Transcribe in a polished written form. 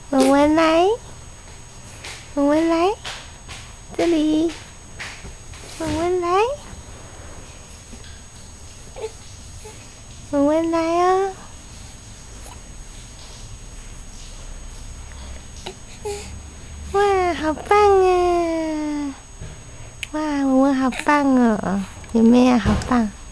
文文来，文文来，这里，文文来，文文来哦。哇，好棒啊！哇，文文好棒哦，有没有好棒？